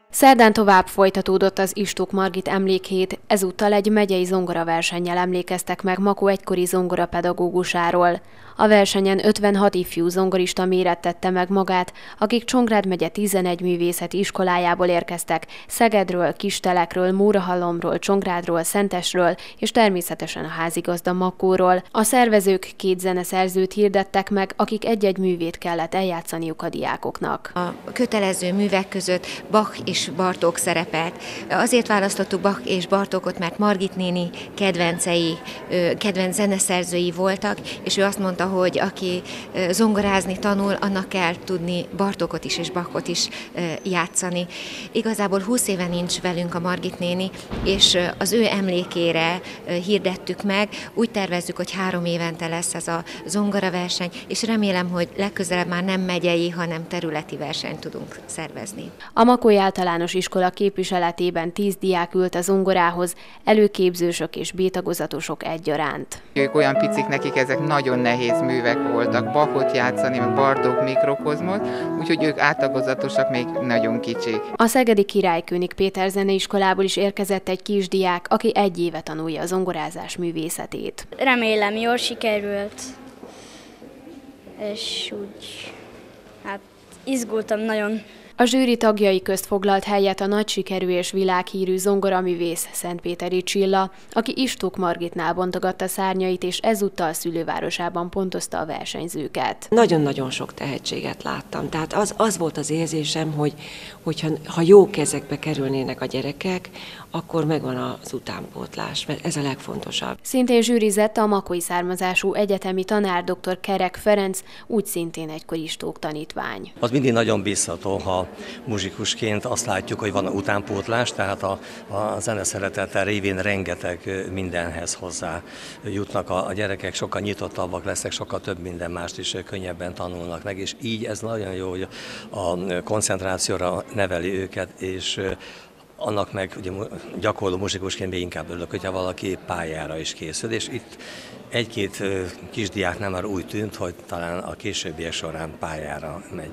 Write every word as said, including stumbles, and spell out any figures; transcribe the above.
Szerdán tovább folytatódott az Istók Margit emlékhét, ezúttal egy megyei zongoraversennyel emlékeztek meg Makó egykori zongorapedagógusáról. A versenyen ötvenhat ifjú zongorista mérettette meg magát, akik Csongrád megye tizenegy művészeti iskolájából érkeztek, Szegedről, Kistelekről, Mórahalomról, Csongrádról, Szentesről és természetesen a házigazda Makóról. A szervezők két zeneszerzőt hirdettek meg, akik egy-egy művét kellett eljátszaniuk a diákoknak. A kötelező művek között Bach és Bartók szerepelt. Azért választottuk Bach és Bartókot, mert Margit néni kedvencei, kedvenc zeneszerzői voltak, és ő azt mondta, hogy aki zongorázni tanul, annak kell tudni Bartókot is és Bachot is játszani. Igazából húsz éve nincs velünk a Margit néni, és az ő emlékére hirdettük meg. Úgy tervezzük, hogy három évente lesz ez a zongoraverseny, és remélem, hogy legközelebb már nem megyei, hanem területi versenyt tudunk szervezni. A Makói Általános Iskola képviseletében tíz diák ült a zongorához, előképzősök és B-tagozatosok egyaránt. Ők olyan picik, nekik ezek nagyon nehéz művek voltak, Bachot játszani, meg Bartók mikrokozmot, úgyhogy ők áttagozatosak, még nagyon kicsik. A szegedi Király Kőnig Péter zeneiskolából is érkezett egy kisdiák, aki egy éve tanulja a zongorázás művészetét. Remélem, jól sikerült, és úgy, hát izgultam nagyon. A zsűri tagjai közt foglalt helyet a nagy sikerű és világhírű zongoraművész Szentpéteri Csilla, aki Istók Margitnál bontogatta szárnyait, és ezúttal szülővárosában pontozta a versenyzőket. Nagyon-nagyon sok tehetséget láttam, tehát az, az volt az érzésem, hogy hogyha, ha jó kezekbe kerülnének a gyerekek, akkor megvan az utánpótlás, mert ez a legfontosabb. Szintén zsűrizett a makói származású egyetemi tanár dr. Kerek Ferenc, úgy szintén egykor Istók tanítvány. Az mindig nagyon bízható, ha muzsikusként azt látjuk, hogy van utánpótlás, tehát a, a zeneszeretete révén rengeteg mindenhez hozzá jutnak a, a gyerekek, sokkal nyitottabbak lesznek, sokkal több minden mást is könnyebben tanulnak meg, és így ez nagyon jó, hogy a koncentrációra neveli őket, és annak meg ugye, gyakorló muzsikusként még inkább örülök, hogyha valaki pályára is készül, és itt egy-két kisdiáknál már úgy tűnt, hogy talán a későbbiek során pályára megy.